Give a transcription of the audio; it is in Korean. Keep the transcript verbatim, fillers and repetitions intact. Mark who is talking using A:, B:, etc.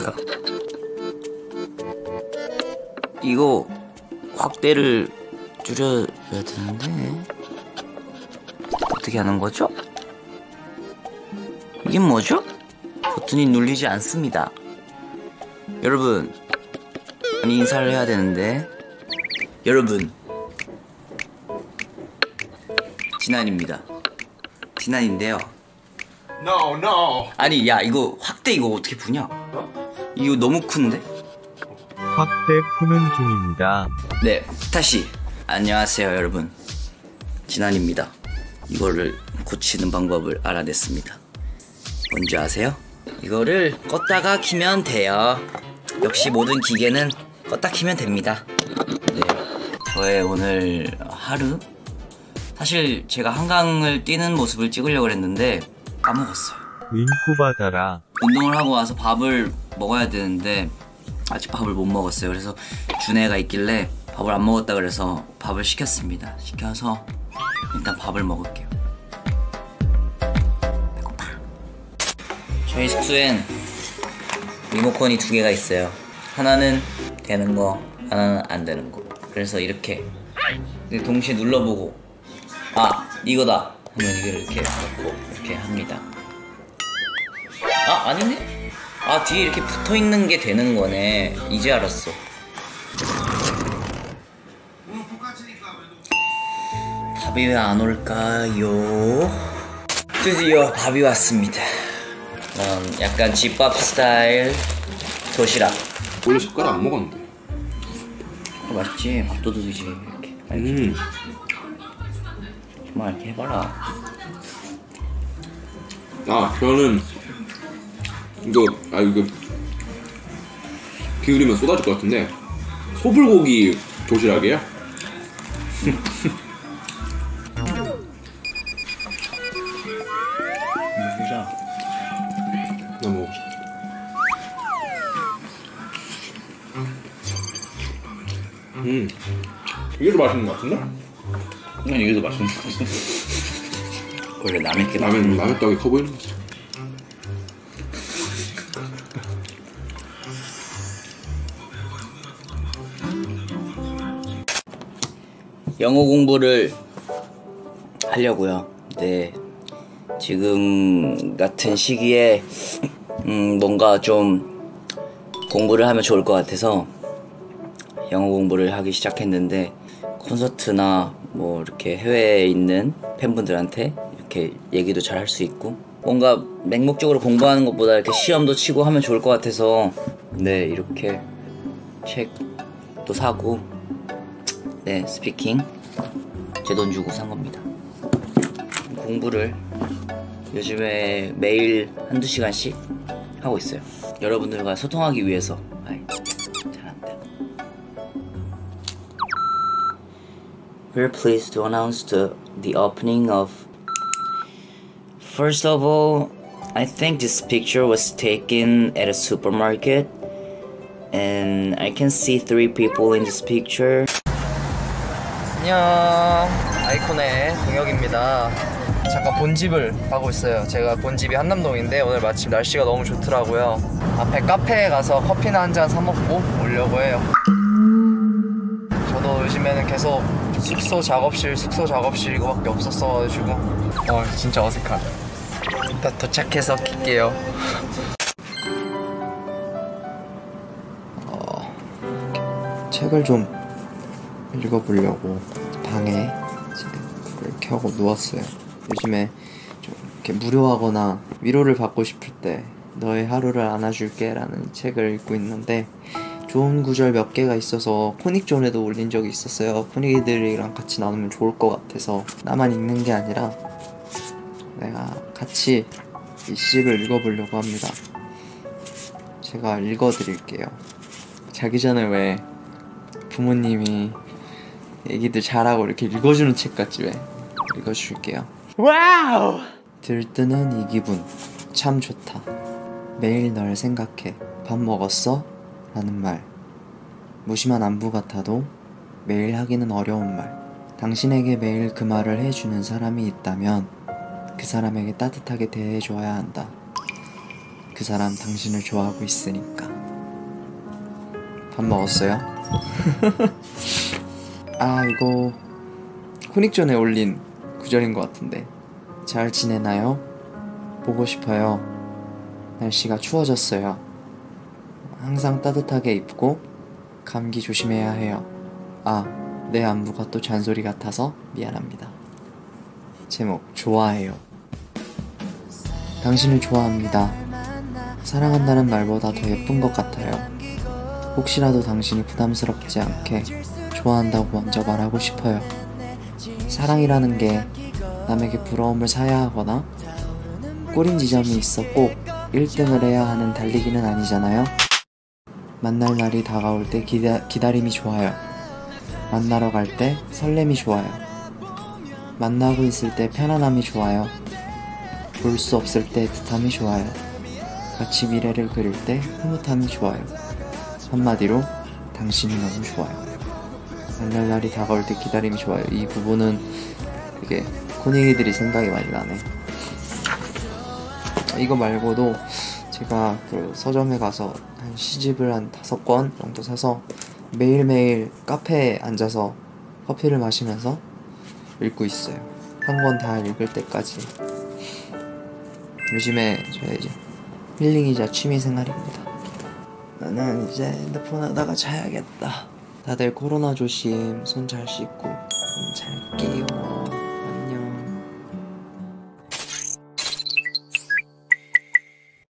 A: 뭐야? 이거 확대를 줄여야 되는데 어떻게 하는 거죠? 이게 뭐죠? 버튼이 눌리지 않습니다. 여러분, 아니 인사를 해야 되는데 여러분, 진한입니다. 진한인데요.
B: No, no.
A: 아니 야 이거 확대 이거 어떻게 푸냐? 이거 너무 큰데?
C: 확대 푸는 중입니다.
A: 네, 다시 안녕하세요 여러분, 진한입니다. 이거를 고치는 방법을 알아냈습니다. 뭔지 아세요? 이거를 껐다가 키면 돼요. 역시 모든 기계는 껐다 키면 됩니다. 네, 저의 오늘 하루, 사실 제가 한강을 뛰는 모습을 찍으려고 했는데 까먹었어요.
C: 윙크 받아라.
A: 운동을 하고 와서 밥을 먹어야 되는데 아직 밥을 못 먹었어요. 그래서 준혜가 있길래 밥을 안 먹었다 그래서 밥을 시켰습니다. 시켜서 일단 밥을 먹을게요. 배고파. 저희 숙소엔 리모컨이 두 개가 있어요. 하나는 되는 거, 하나는 안 되는 거. 그래서 이렇게 동시에 눌러보고 아 이거다 하면 이걸 이렇게 넣고 이렇게 합니다. 아 아니네? 아 뒤에 이렇게 붙어있는 게 되는 거네. 이제 알았어. 밥이 왜 안 올까요? 드디어 밥이 왔습니다. 음, 약간 집밥 스타일 도시락.
B: 원래 젓가락 안 먹었는데.
A: 어, 맛있지? 밥도둑이지 이렇게.
B: 음.
A: 정말 이렇게 해봐라.
B: 아 저는 이거 아 이거 기울이면 쏟아질 것 같은데 소불고기 도시락이에요?
A: 먹자.
B: 나 먹어보자. 음 이게 더 맛있는 것 같은데?
A: 이건 이게 더 맛있는 거 같아. 원래 남의 게
B: 라면 라면 떡이 커 보이는 거지.
A: 영어 공부를 하려고요. 네, 지금 같은 시기에 음, 뭔가 좀 공부를 하면 좋을 것 같아서 영어 공부를 하기 시작했는데 콘서트나 뭐 이렇게 해외에 있는 팬분들한테 이렇게 얘기도 잘 할 수 있고 뭔가 맹목적으로 공부하는 것보다 이렇게 시험도 치고 하면 좋을 것 같아서 네 이렇게 책도 사고 네 스피킹 제 돈 주고 산 겁니다. 공부를 요즘에 매일 한두 시간씩 하고 있어요. 여러분들과 소통하기 위해서. 아이, 잘한다. We're pleased to announce the, the opening of. First of all, I think this picture was taken at a supermarket and I can see three people in this picture.
D: 안녕, 아이콘의 동혁입니다. 잠깐 본집을 가고 있어요. 제가 본집이 한남동인데 오늘 마침 날씨가 너무 좋더라고요. 앞에 카페에 가서 커피나 한잔 사 먹고 오려고 해요. 저도 요즘에는 계속 숙소 작업실 숙소 작업실 이거밖에 없었어가지고 어 진짜 어색하다. 일단 도착해서 킬게요. 어, 책을 좀 읽어보려고 방에 불을 켜고 누웠어요. 요즘에 좀 이렇게 무료하거나 위로를 받고 싶을 때 너의 하루를 안아줄게 라는 책을 읽고 있는데 좋은 구절 몇 개가 있어서 코닉존에도 올린 적이 있었어요. 코닉이들이랑 같이 나누면 좋을 것 같아서 나만 읽는 게 아니라 내가 같이 이 시를 읽어보려고 합니다. 제가 읽어드릴게요. 자기 전에 왜 부모님이 얘기들 잘하고 이렇게 읽어주는 책 같지 왜? 읽어줄게요. 와우! 들뜨는 이 기분 참 좋다. 매일 널 생각해. 밥 먹었어? 라는 말. 무심한 안부 같아도 매일 하기는 어려운 말. 당신에게 매일 그 말을 해주는 사람이 있다면 그 사람에게 따뜻하게 대해줘야 한다. 그 사람 당신을 좋아하고 있으니까. 밥 먹었어요? 아 이거 코닉 전에 올린 구절인 것 같은데 잘 지내나요? 보고 싶어요. 날씨가 추워졌어요. 항상 따뜻하게 입고 감기 조심해야 해요. 아, 내 안부가 또 잔소리 같아서 미안합니다. 제목 좋아해요. 당신을 좋아합니다. 사랑한다는 말보다 더 예쁜 것 같아요. 혹시라도 당신이 부담스럽지 않게 좋아한다고 먼저 말하고 싶어요. 사랑이라는 게 남에게 부러움을 사야 하거나 꼬린 지점이 있어 꼭 일 등을 해야 하는 달리기는 아니잖아요. 만날 날이 다가올 때 기다, 기다림이 좋아요. 만나러 갈 때 설렘이 좋아요. 만나고 있을 때 편안함이 좋아요. 볼 수 없을 때 애틋함이 좋아요. 같이 미래를 그릴 때 흐뭇함이 좋아요. 한마디로 당신이 너무 좋아요. 만날 날이 다가올 때 기다림이 좋아요. 이 부분은 이게 코닉이들이 생각이 많이 나네. 이거 말고도 제가 그 서점에 가서 한 시집을 한 다섯 권 정도 사서 매일매일 카페에 앉아서 커피를 마시면서 읽고 있어요. 한 권 다 읽을 때까지. 요즘에 저의 이제 힐링이자 취미생활입니다. 나는 이제 핸드폰 하다가 자야겠다. 다들 코로나 조심, 손 잘 씻고 좀 잘게요.